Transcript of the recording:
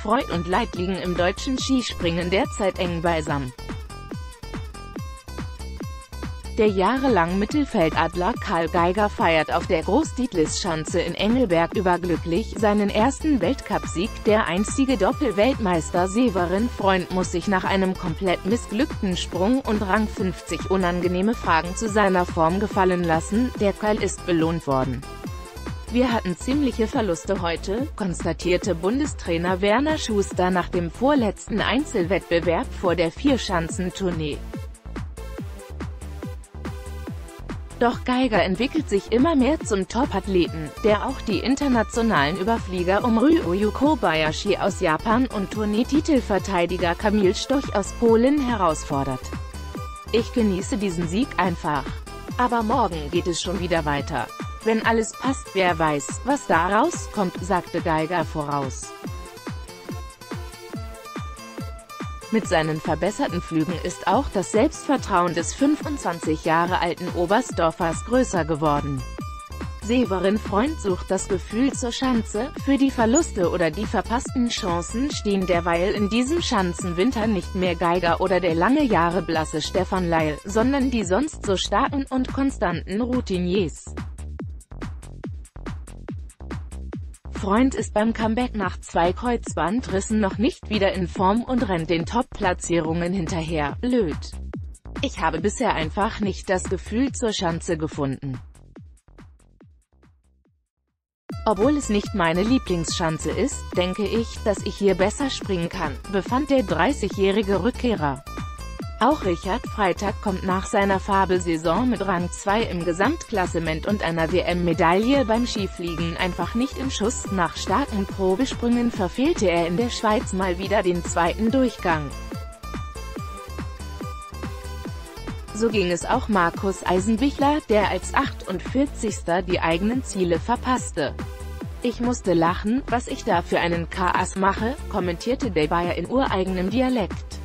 Freud und Leid liegen im deutschen Skispringen derzeit eng beisammen. Der jahrelang Mittelfeldadler Karl Geiger feiert auf der Großdietlitz-Schanze in Engelberg überglücklich seinen ersten Weltcupsieg. Der einstige Doppel-Weltmeister Severin Freund muss sich nach einem komplett missglückten Sprung und Rang 50 unangenehme Fragen zu seiner Form gefallen lassen. Der Kerl ist belohnt worden. Wir hatten ziemliche Verluste heute, konstatierte Bundestrainer Werner Schuster nach dem vorletzten Einzelwettbewerb vor der Vierschanzentournee. Doch Geiger entwickelt sich immer mehr zum Top-Athleten, der auch die internationalen Überflieger um Ryoyu Kobayashi aus Japan und Tourneetitelverteidiger Kamil Stoch aus Polen herausfordert. Ich genieße diesen Sieg einfach. Aber morgen geht es schon wieder weiter. Wenn alles passt, wer weiß, was da rauskommt, sagte Geiger voraus. Mit seinen verbesserten Flügen ist auch das Selbstvertrauen des 25 Jahre alten Oberstdorfers größer geworden. Severin Freund sucht das Gefühl zur Schanze, für die Verluste oder die verpassten Chancen stehen derweil in diesem Schanzenwinter nicht mehr Geiger oder der lange Jahre blasse Stefan Leil, sondern die sonst so starken und konstanten Routiniers. Freund ist beim Comeback nach 2 Kreuzbandrissen noch nicht wieder in Form und rennt den Top-Platzierungen hinterher. Blöd. Ich habe bisher einfach nicht das Gefühl zur Schanze gefunden. Obwohl es nicht meine Lieblingsschanze ist, denke ich, dass ich hier besser springen kann, befand der 30-jährige Rückkehrer. Auch Richard Freitag kommt nach seiner Fabelsaison mit Rang 2 im Gesamtklassement und einer WM-Medaille beim Skifliegen einfach nicht in Schuss. Nach starken Probesprüngen verfehlte er in der Schweiz mal wieder den zweiten Durchgang. So ging es auch Markus Eisenbichler, der als 48. die eigenen Ziele verpasste. Ich musste lachen, was ich da für einen Chaos mache, kommentierte der Bayer in ureigenem Dialekt.